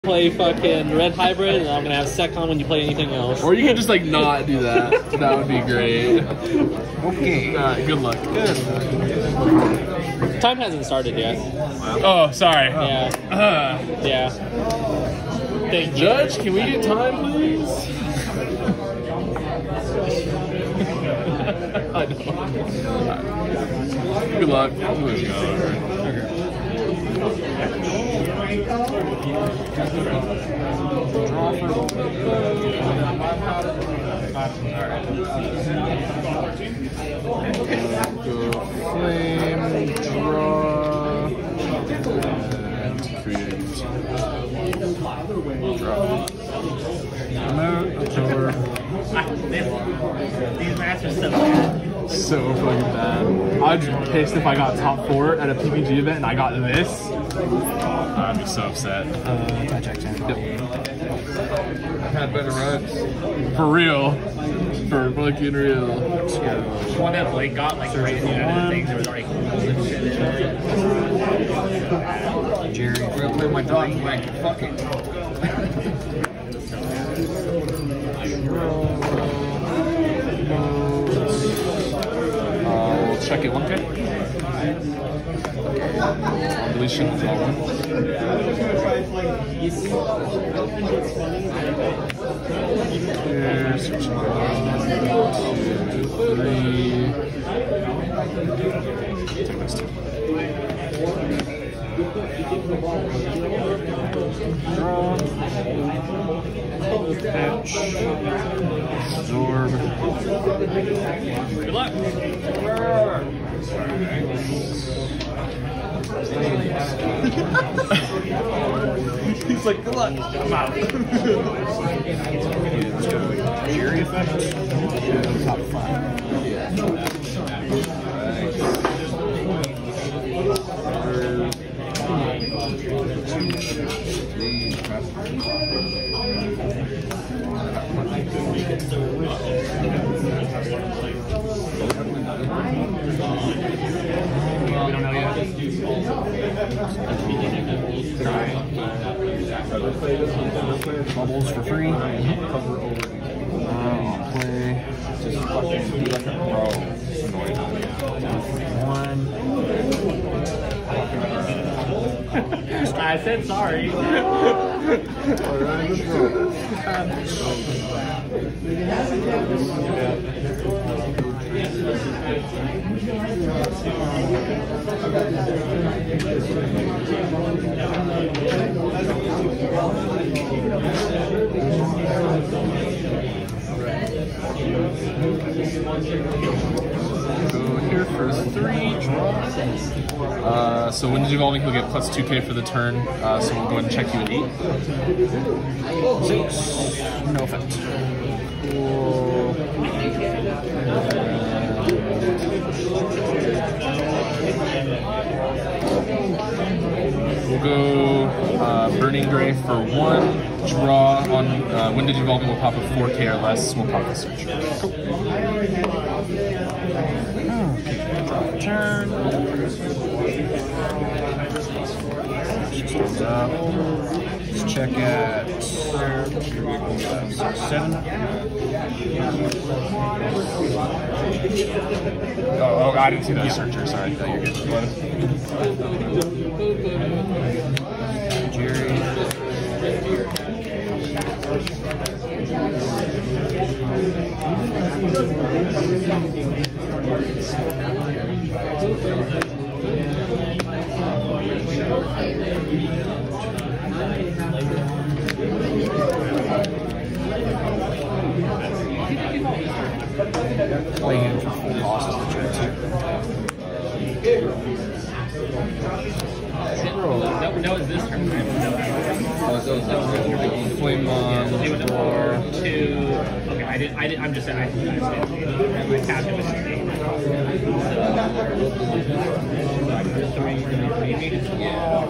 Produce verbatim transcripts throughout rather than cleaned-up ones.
Play fucking Red Hybrid, and I'm gonna have Secon when you play anything else. Or you can just like not do that. That would be great. Okay. Alright, good luck. Good. Time hasn't started yet. Oh, sorry. Yeah. Uh, Yeah. Thank you. Judge, can we get time, please? I know. Right. Good luck. Let's go. Okay. Go flame, draw, and create. Draw. Come out, absorb. These mats are so bad. So fucking bad. I'd be pissed if I got top four at a P P G event and I got this. I'd be so upset. Uh, I checked in. Yep. I've had better runs. For real. For fucking real. Let's go. The one that Blake got, like, right at the end of the thing, there was already cool and shit in it. Jerry, we're gonna play my dog like fuck it. Uh, we'll check it one K. Deletion is all one. Here, search one, two, three. Take this two. Draw. Patch. Absorb. Good luck. He's like, good luck. I'm out. Jerry effect? Yeah, top five. We don't know yet. Bubbles for free. Um, play. One. I said sorry. Go here for three. Uh, so when Digivolving, he'll get plus two K for the turn. Uh, so we'll go ahead and check you at eight. Six. No effect. Cool. We'll go uh, Burning Gray for one. Draw on uh, when Digivolving will pop a four K or less. We'll pop the search. Cool. Draw turn. Stands up. Let's check at seven. Oh, oh, I didn't see that searcher. Sorry. No, you're good. Jerry. Playing in for full cost is the trick too. That, that was this turn, right? Oh, so that was Flame on. They went four, two. Okay, I didn't. I didn't. I'm just saying. I didn't understand. My tapped it with three. Three, three, three. Yeah.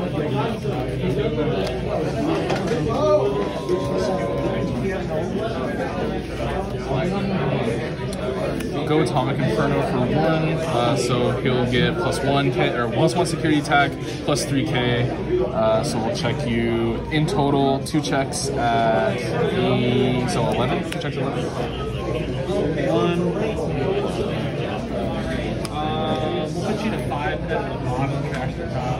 go Atomic Inferno for one. Uh, so he'll get plus one K or plus one security attack, plus three K. Uh, so we'll check you in total two checks at the so eleven. Two checks eleven. One. Uh, we'll put you to five, head at the bottom, trash the top.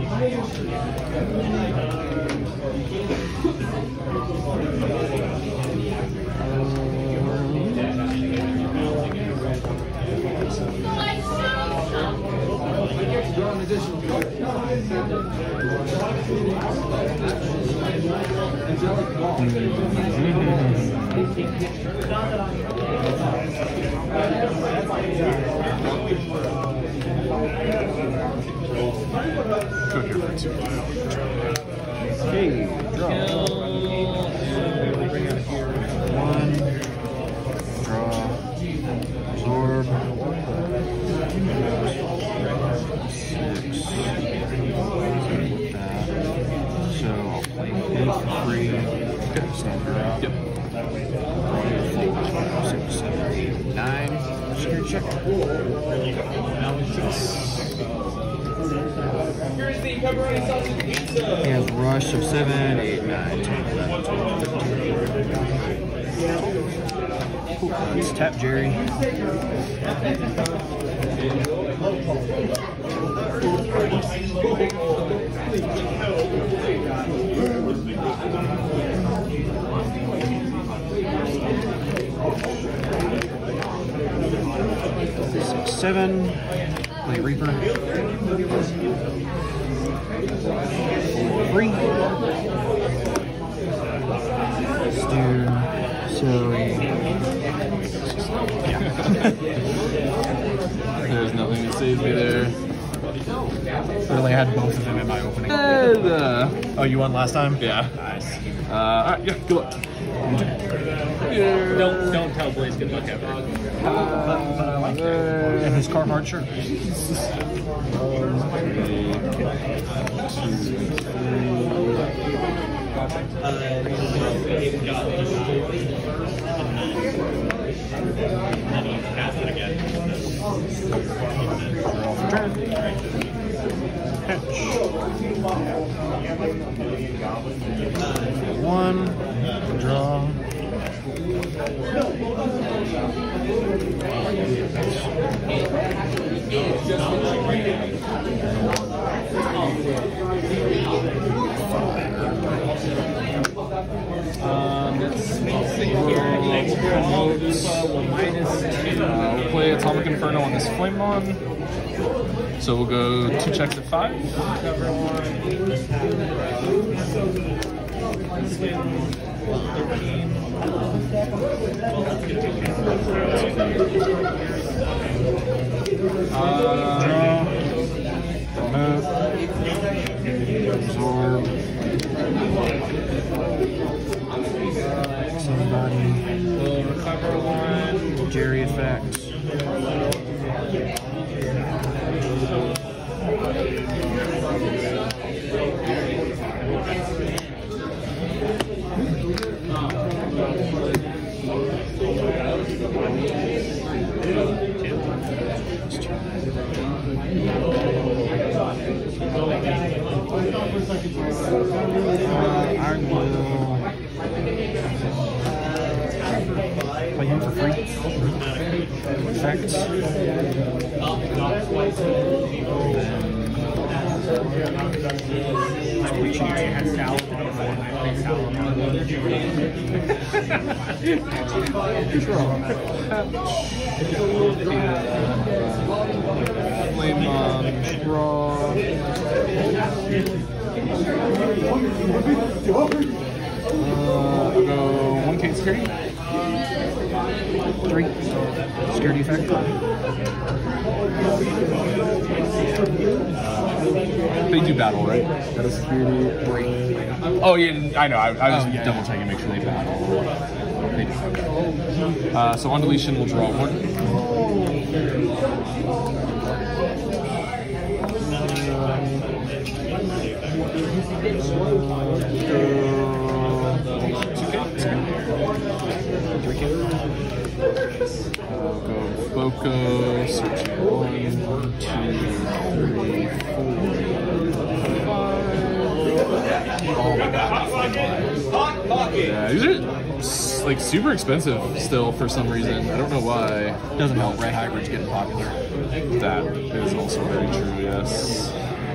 Go here for two. Okay, draw. Bring out here. One. Draw. Absorb. Six. That. So I'll play him for free. Okay, stand her out. Yep. Six, seven, eight, nine. Security check. He has rush of seven, eight, nine, ten, eleven, twelve, thirteen. Cool. Let's tap Jerry. Six, seven. Play Reaper. Three. Let's do so. Yeah. There's nothing that saves me there. Really had both of them in my opening. And, uh, Oh, you won last time? yeah. Nice. Uh, all right, yeah, good luck. Don't don't tell Blaze good luck ever. And his Carhartt shirt. One, draw. Um, let's see here. Promote will minus two. Uh, we'll play Atomic Inferno on this Flamemon. So we'll go two checks at five. Cover one. thirteen. Uh, Draw. Promote. Absorb. Somebody. We'll recover one. Jerry effect. Uh, I will play him for free. Effect. I wish I had salad before I play salad. Flamemon, draw. Uh, I'll go one K security. Three. Security effect. They do battle, right? Battle security. Three. Oh yeah, I know. I, I was Oh, yeah, double yeah. checking, make sure they battle. They do. Okay. Uh, so on deletion, we'll draw one. Go Boko, searching one, two, three, four, five. Oh my god. Yeah, these are s- like super expensive still for some reason. I don't know why. Doesn't help red hybrids getting popular. That is also very true, yes.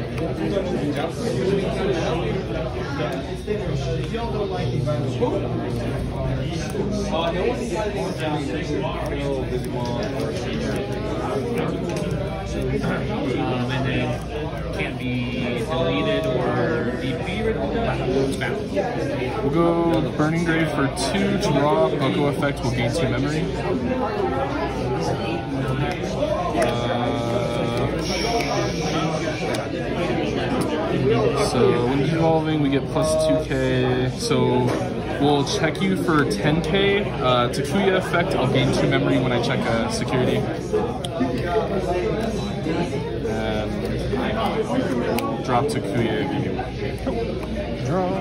Um, and then can't be deleted or be removed. We'll go Burning Grave for two, draw, Boko effect will gain two memory. Uh, so when evolving, we get plus two K. So we'll check you for ten K. Uh, Takuya effect, I'll gain two memory when I check a security. And drop Takuya if you draw.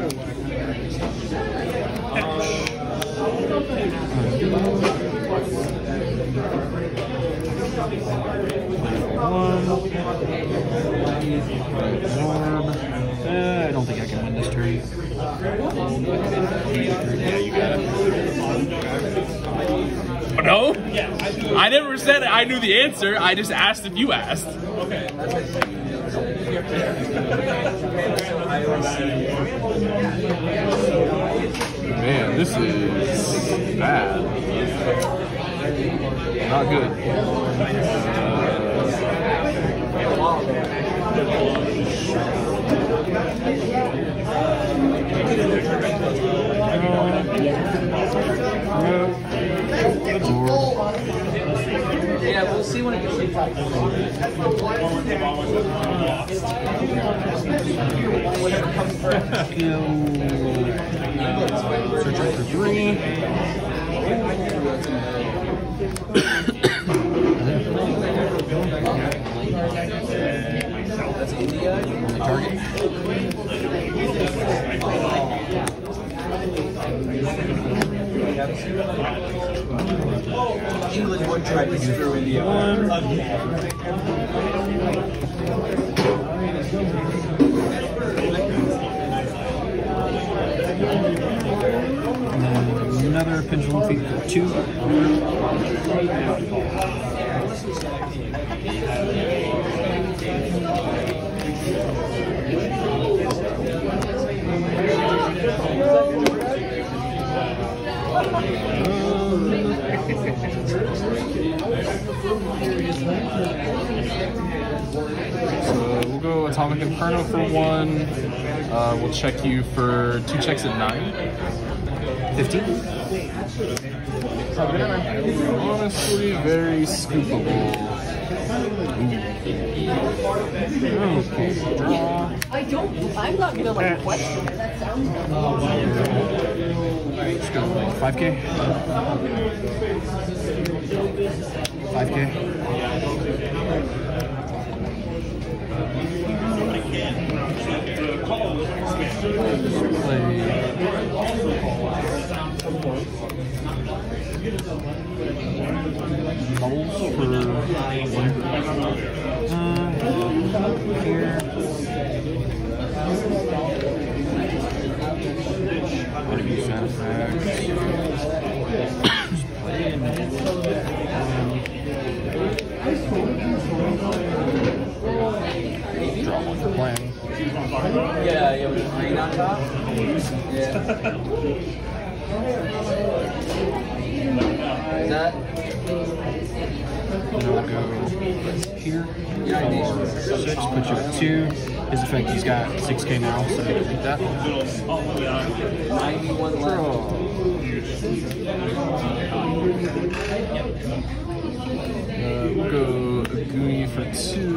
One. Absorb. Uh, I don't think I can win this turn. Yeah, you got it. No? I never said I knew the answer. I just asked if you asked. Okay. Man, this is bad. Not good. Yeah, we'll see when it gets Searching for three. Target. England would try to screw India. One. And another pendulum feet for two. So we'll go Atomic Inferno for one. Uh, we'll check you for two checks at nine. Fifteen. Honestly, very scoopable. Okay. Draw. I don't, I'm not gonna like question it. That sounds Let's go five K. five K. Play. Bubbles for one. Uh, here. Gonna be sound effects. Just play it. Draw one for playing. Yeah, yeah, with green on top. Yeah. Is that? And I'll go here. Six, put you at two. His effect, he's got six K now, so I can beat that. ninety-one left. Uh, we'll go Aguni for two.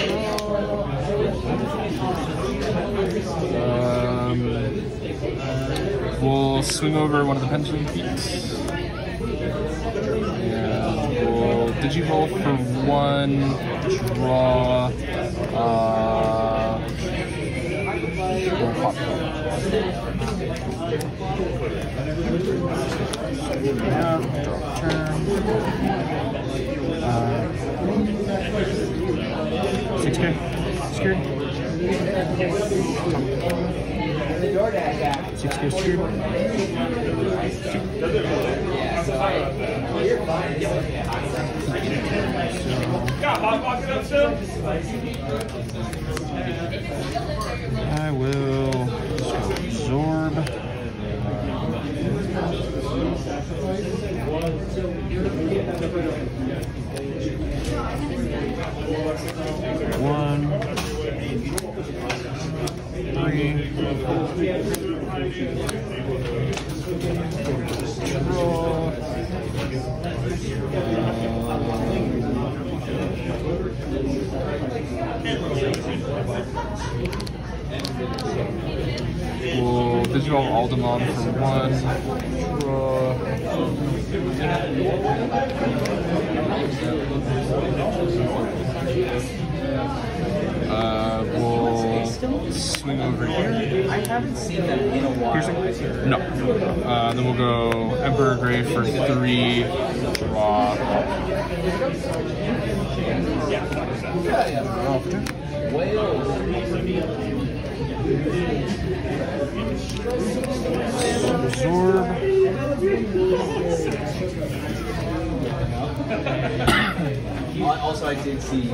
Um, we'll swing over one of the pendulum feet. And we'll Digivolve for one. Draw. Uh, yeah, draw turn. Uh, Six goes two. I will just go absorb. One, three, draw. We'll Digimon Aldemon for one. Draw. Uh, we'll swing over here. I haven't seen them in a while. No. Uh, then we'll go Emperor Grave for three. Draw. Absorb. Also, I did see.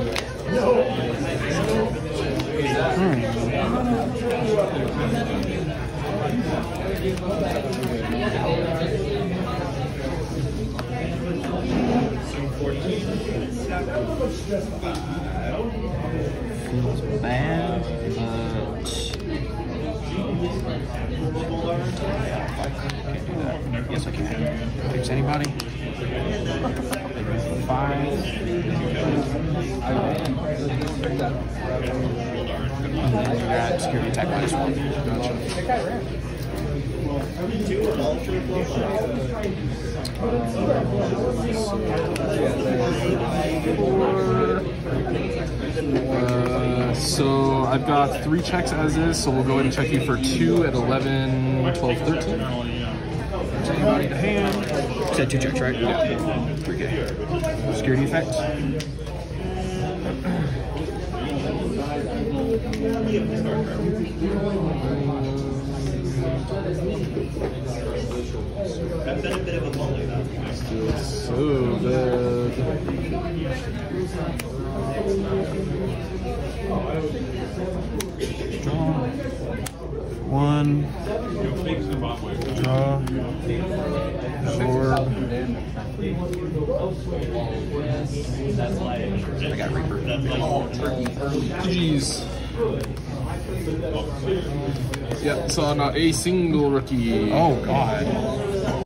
Feels bad, but can't do that. Yes, I can. Fix anybody. Five. And then you got security attack minus one. Gotcha. Uh, so I've got three checks as is, so we'll go ahead and check you for two at eleven, twelve, thirteen. Fix anybody to hand. You said two checks, right? Yeah. three K. Security effects. Still so bad. Draw. One. Draw. Absorb. I got Reaper. Jeez. Yeah, so not a single rookie. Oh, God.